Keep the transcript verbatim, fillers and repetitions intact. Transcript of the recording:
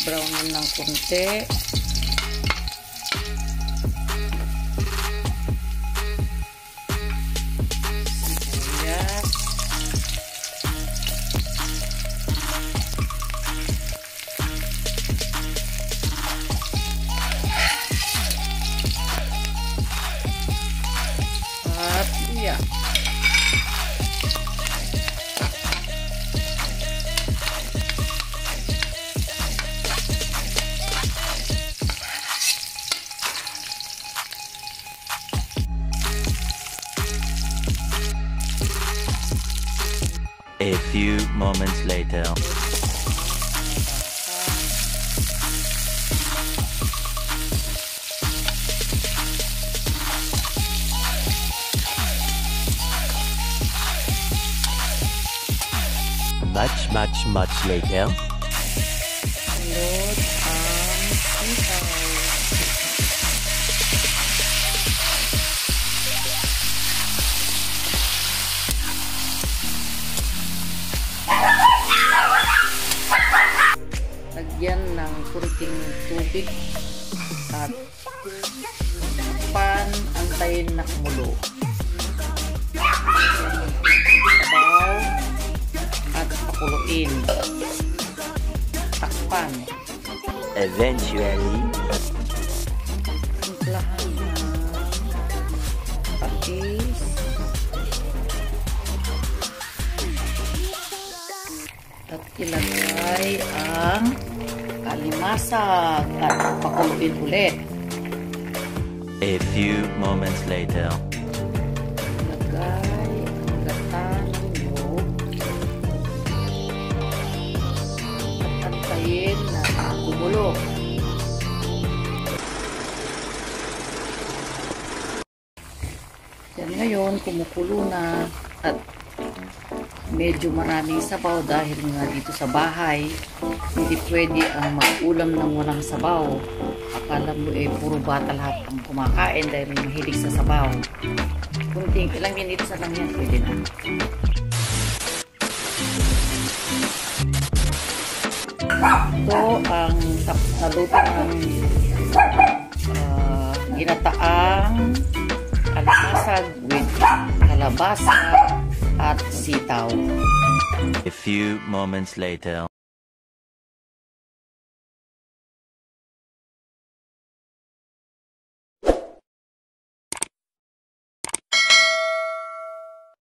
brownin ng konti. Sibuyas. At luya. A few moments later. Much, much, much later. Load ang sitaw. Lagyan ng kunting tubig at pan, antayin na kumulo. Sabaw at pakuluin. Takpan. Eventually, Timplahan ng patis. At ilagay ang alimasag at pakuluin ulit. a few moments later. Ilagay ang gata ng nyog at antayin na kumulo. Yan, ngayon kumukulo na at medyo maraming sabaw dahil nga dito sa bahay hindi pwede ang mag-ulam ng walang sabaw. Akala mo eh puro bata lahat ang kumakain dahil mahilig sa sabaw. Kunting ilang minutes na lang yan, pwede na. Ito ang naluto ng uh, ginataang alimasag with kalabasa at sitaw. A few moments later.